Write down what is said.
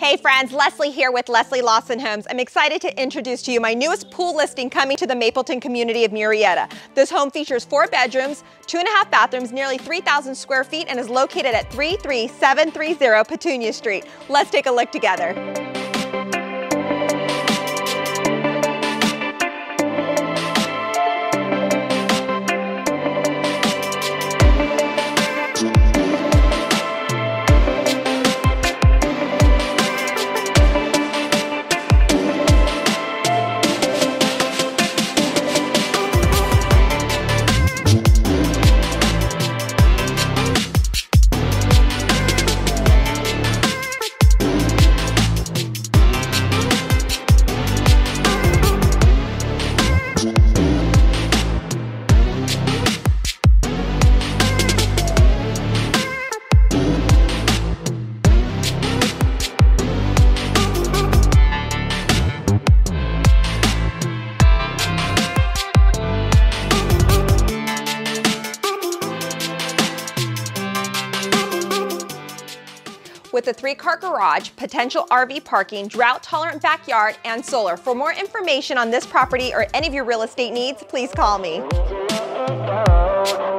Hey friends, Leslie here with Leslie Lawson Homes. I'm excited to introduce to you my newest pool listing coming to the Mapleton Community of Murrieta. This home features 4 bedrooms, 2.5 bathrooms, nearly 3,000 square feet, and is located at 33730 Petunia Street. Let's take a look together. With a 3-car garage, potential RV parking, drought-tolerant backyard, and solar. For more information on this property or any of your real estate needs, please call me.